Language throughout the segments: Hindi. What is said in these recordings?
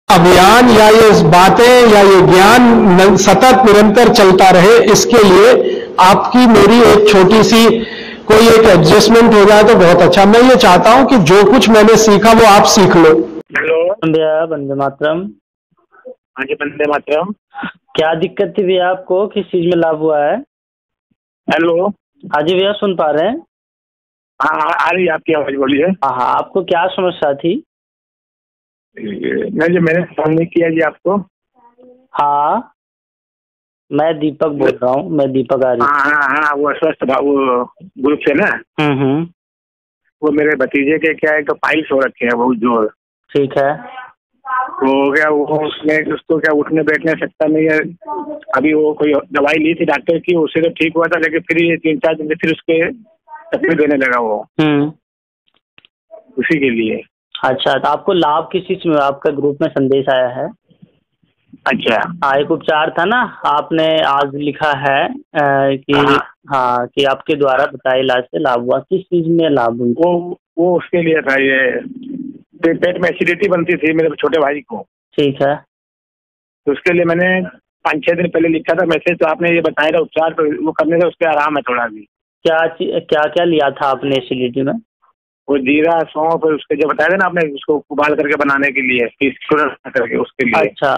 अभियान या ये बातें या ये ज्ञान सतत निरंतर चलता रहे, इसके लिए आपकी मेरी एक छोटी सी कोई एक एडजस्टमेंट हो जाए तो बहुत अच्छा। मैं ये चाहता हूं कि जो कुछ मैंने सीखा वो आप सीख लो। हेलो भैया, वंदे मातरम। हाँ जी, वंदे मातरम। क्या दिक्कत थी भैया आपको? किस चीज में लाभ हुआ है? हेलो। हाँ जी भैया, सुन पा रहे हैं? हाँ हाँ, आ रही है आपकी आवाज, बोलिए। हाँ हाँ, आपको क्या समस्या थी? मैंने फोन नहीं किया जी आपको। हाँ, मैं दीपक बोल रहा हूँ, मैं दीपक आर्य। हाँ हाँ हाँ, वो स्वस्थ वो ग्रुप से ना। हम्म। वो मेरे भतीजे के क्या है, तो पाइल्स हो रखे हैं बहुत जोर। ठीक है। तो हो गया वो, उसमें उसको क्या उठने बैठने सकता नहीं है। अभी वो कोई दवाई ली थी डॉक्टर की, उससे तो ठीक हुआ था, लेकिन फिर ये 3-4 दिन से फिर उसके तकलीफ देने लगा वो। उसी के लिए। अच्छा, तो आपको लाभ किस चीज में? आपका ग्रुप में संदेश आया है। अच्छा। हाँ, एक उपचार था ना, आपने आज लिखा है कि हाँ। हाँ, कि आपके द्वारा बताए इलाज से लाभ हुआ। किस चीज में लाभ हुआ? वो उसके लिए था, ये पेट में एसिडिटी बनती थी मेरे छोटे भाई को। ठीक है। तो उसके लिए मैंने 5-6 दिन पहले लिखा था मैसेज, तो आपने ये बताया था उपचार, तो वो करने से उसके आराम है थोड़ा भी। क्या क्या लिया था आपने एसिडिटी में? वो जीरा सौंफ, उसके जो बताया था ना आपने, उसको उबाल करके बनाने के लिए, पीस करके उसके लिए। अच्छा,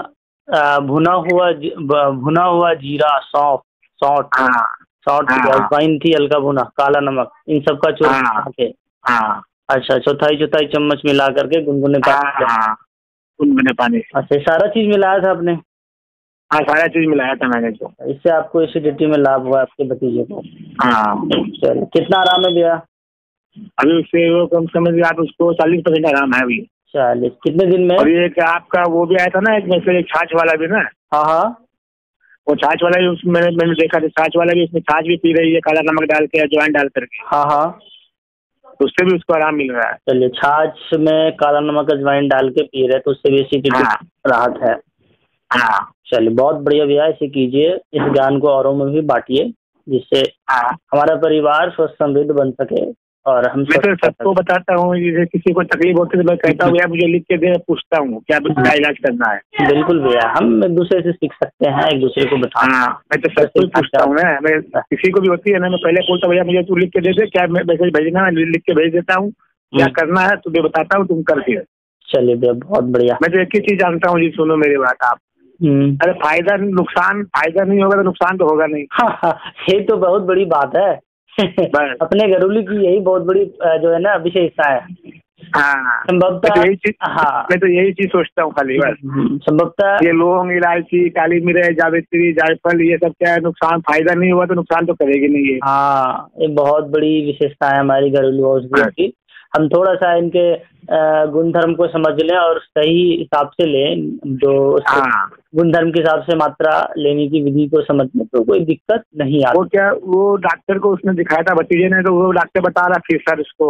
भुना हुआ जीरा, सौंफ, सौंठ, हाँ सौंठ, हाँ अजवाइन थी, हल्का भुना, काला नमक, इन सब का चूर्ण हाँ बना के। हाँ अच्छा, चौथाई चौथाई चम्मच मिला करके गुनगुने पानी। हाँ, गुनगुने पानी। अच्छा, ये सारा चीज मिलाया था आपने? हाँ, सारा चीज मिलाया था मैंने तो। इससे आपको एसिडिटी में लाभ हुआ आपके भतीजे को? हाँ। चलिए, कितना आराम है भैया? अभी उससे वो कम समझ लीजिए आप, उसको 40% आराम है अभी। 40? कितने दिन में? और ये आपका वो भी आया था ना, एक में से एक छाछ वाला भी ना। हाँ हाँ। वो छाछ वाला भी उसमें मैंने देखा था, छाछ वाला भी, उसमें छाछ भी पी रही है, काला नमक डाल के, अजवाइन डाल करके। हाँ हाँ। तो उससे भी उसको आराम मिल रहा है। चलिए, छाछ में काला नमक अजवाइन डाल के पी रहे तो उससे भी एसिडिटी हाँ राहत है। हाँ चलिए, बहुत बढ़िया भैया, ऐसे कीजिए, इस ज्ञान को औरों में भी बांटिए, जिससे हाँ। हमारा परिवार स्वस्थ समृद्ध बन सके और हम मैं तो सबको बताता हूँ, जैसे किसी को तकलीफ होती है तो मैं कहता हूँ यार मुझे लिख के दे, पूछता हूँ क्या इलाज करना है। बिल्कुल भैया, हम एक दूसरे से सीख सकते हैं, एक दूसरे को बता। हाँ, मैं तो सबको ही पूछता हूँ ना, मैं किसी को भी होती है ना, मैं पहले बोलता हूँ भैया मुझे तू लिख के दे दे, क्या मैसेज भेजना है, लिख के भेज देता हूँ, क्या करना है तुम्हें बताता हूँ, तुम करके। चलिए भैया, बहुत बढ़िया। मैं तो एक ही चीज जानता हूँ जी, सुनो मेरी बात आप। अरे फायदा नहीं होगा तो नुकसान तो होगा नहीं। हाँ, ये तो बहुत बड़ी बात है। अपने घरेलू की यही बहुत बड़ी जो है ना विशेषता है। हाँ, संभवतः मैं तो यही चीज सोचता हूँ खाली बस। संभवतः ये लौंग, इलायची, काली मिर्च, जावित्री, जायफल, ये सब क्या है, नुकसान फायदा नहीं हुआ तो नुकसान तो करेगी नहीं ये। हाँ, ये बहुत बड़ी विशेषता है हमारी घरेलू औषधियों की। हम थोड़ा सा इनके गुणधर्म को समझ लें और सही हिसाब से लें, जो गुणधर्म के हिसाब से मात्रा लेने की विधि को समझ लें तो कोई दिक्कत नहीं आती। वो क्या, वो डॉक्टर को उसने दिखाया था भतीजे ने, तो वो डॉक्टर बता रहा फिर सर उसको।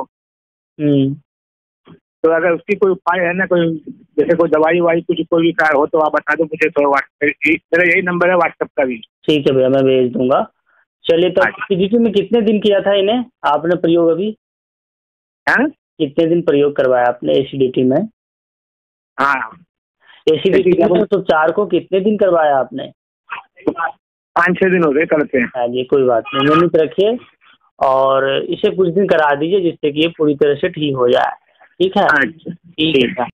तो अगर उसकी कोई उपाय है ना, कोई जैसे कोई दवाई वाई कुछ कोई भी कार हो तो आप बता दो मुझे, तो मेरा यही नंबर है व्हाट्सएप का भी। ठीक है भैया, मैं भेज दूंगा। चलिए, तो एसिडिटी में कितने दिन किया था इन्हें आपने प्रयोग? अभी कितने दिन प्रयोग करवाया आपने एसिडिटी में? हाँ, एसिडिटी में उपचार को कितने दिन करवाया आपने? 5-6 दिन हो गए करते हैं। हाँ जी, कोई बात नहीं, नियमित रखिए और इसे कुछ दिन करा दीजिए जिससे कि ये पूरी तरह से ठीक हो जाए। ठीक है? अच्छा, ठीक है।